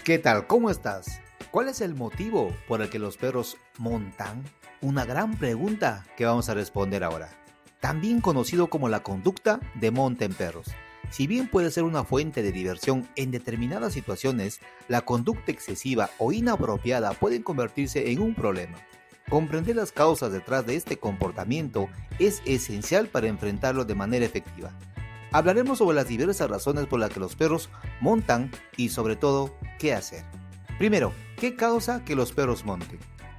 ¿Qué tal? ¿Cómo estás? ¿Cuál es el motivo por el que los perros montan? Una gran pregunta que vamos a responder ahora. También conocido como la conducta de monta en perros. Si bien puede ser una fuente de diversión en determinadas situaciones, la conducta excesiva o inapropiada pueden convertirse en un problema. Comprender las causas detrás de este comportamiento es esencial para enfrentarlo de manera efectiva. Hablaremos sobre las diversas razones por las que los perros montan y sobre todo, qué hacer. Primero, ¿qué causa que los perros monten?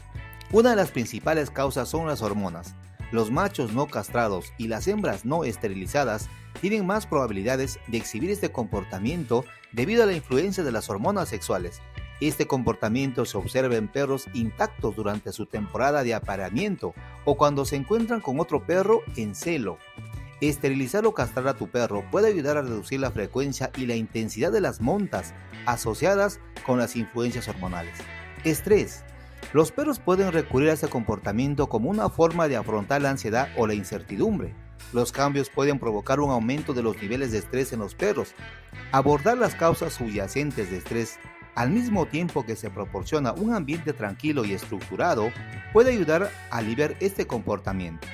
Una de las principales causas son las hormonas. Los machos no castrados y las hembras no esterilizadas tienen más probabilidades de exhibir este comportamiento debido a la influencia de las hormonas sexuales. Este comportamiento se observa en perros intactos durante su temporada de apareamiento o cuando se encuentran con otro perro en celo. Esterilizar o castrar a tu perro puede ayudar a reducir la frecuencia y la intensidad de las montas asociadas con las influencias hormonales. Estrés. Los perros pueden recurrir a este comportamiento como una forma de afrontar la ansiedad o la incertidumbre. Los cambios pueden provocar un aumento de los niveles de estrés en los perros. Abordar las causas subyacentes de estrés al mismo tiempo que se proporciona un ambiente tranquilo y estructurado puede ayudar a aliviar este comportamiento.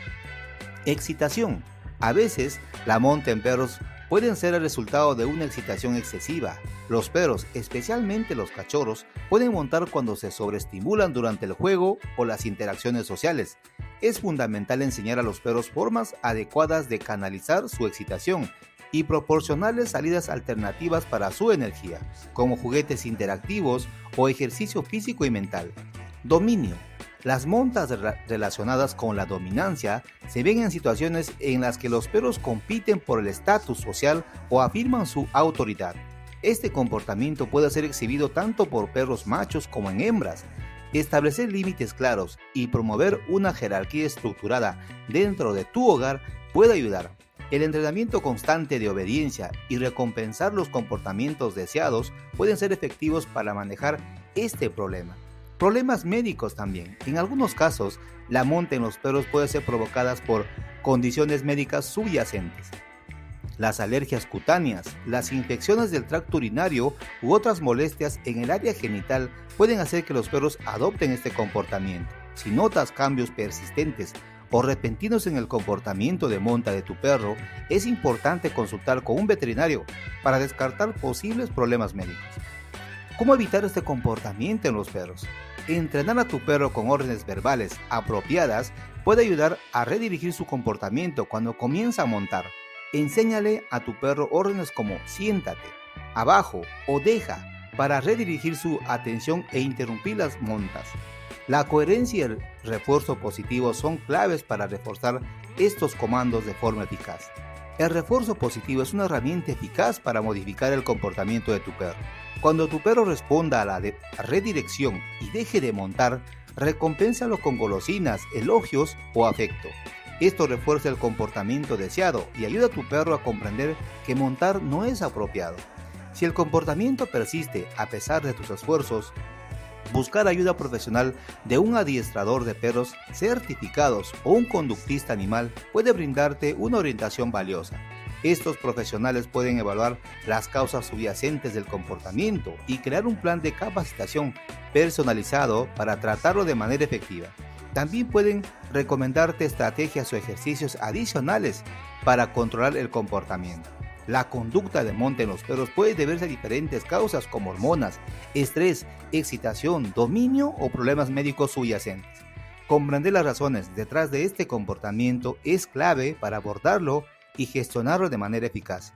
Excitación. A veces, la monta en perros pueden ser el resultado de una excitación excesiva. Los perros, especialmente los cachorros, pueden montar cuando se sobreestimulan durante el juego o las interacciones sociales. Es fundamental enseñar a los perros formas adecuadas de canalizar su excitación y proporcionarles salidas alternativas para su energía, como juguetes interactivos o ejercicio físico y mental. Dominio. Las montas relacionadas con la dominancia se ven en situaciones en las que los perros compiten por el estatus social o afirman su autoridad. Este comportamiento puede ser exhibido tanto por perros machos como en hembras. Establecer límites claros y promover una jerarquía estructurada dentro de tu hogar puede ayudar. El entrenamiento constante de obediencia y recompensar los comportamientos deseados pueden ser efectivos para manejar este problema. Problemas médicos también. En algunos casos, la monta en los perros puede ser provocada por condiciones médicas subyacentes. Las alergias cutáneas, las infecciones del tracto urinario u otras molestias en el área genital pueden hacer que los perros adopten este comportamiento. Si notas cambios persistentes o repentinos en el comportamiento de monta de tu perro, es importante consultar con un veterinario para descartar posibles problemas médicos. ¿Cómo evitar este comportamiento en los perros? Entrenar a tu perro con órdenes verbales apropiadas puede ayudar a redirigir su comportamiento cuando comienza a montar. Enséñale a tu perro órdenes como siéntate, abajo o deja para redirigir su atención e interrumpir las montas. La coherencia y el refuerzo positivo son claves para reforzar estos comandos de forma eficaz. El refuerzo positivo es una herramienta eficaz para modificar el comportamiento de tu perro. Cuando tu perro responda a la redirección y deje de montar, recompénsalo con golosinas, elogios o afecto. Esto refuerza el comportamiento deseado y ayuda a tu perro a comprender que montar no es apropiado. Si el comportamiento persiste a pesar de tus esfuerzos, buscar ayuda profesional de un adiestrador de perros certificados o un conductista animal puede brindarte una orientación valiosa. Estos profesionales pueden evaluar las causas subyacentes del comportamiento y crear un plan de capacitación personalizado para tratarlo de manera efectiva. También pueden recomendarte estrategias o ejercicios adicionales para controlar el comportamiento. La conducta de monta en los perros puede deberse a diferentes causas como hormonas, estrés, excitación, dominio o problemas médicos subyacentes. Comprender las razones detrás de este comportamiento es clave para abordarlo y gestionarlo de manera eficaz.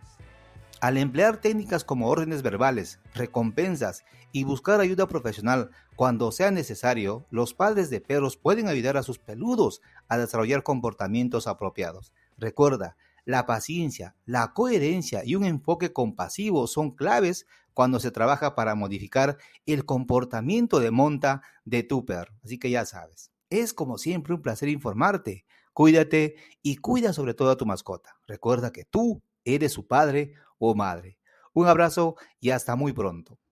Al emplear técnicas como órdenes verbales, recompensas y buscar ayuda profesional cuando sea necesario, los padres de perros pueden ayudar a sus peludos a desarrollar comportamientos apropiados. Recuerda, la paciencia, la coherencia y un enfoque compasivo son claves cuando se trabaja para modificar el comportamiento de monta de tu perro. Así que ya sabes, es como siempre un placer informarte. Cuídate y cuida sobre todo a tu mascota. Recuerda que tú eres su padre o madre. Un abrazo y hasta muy pronto.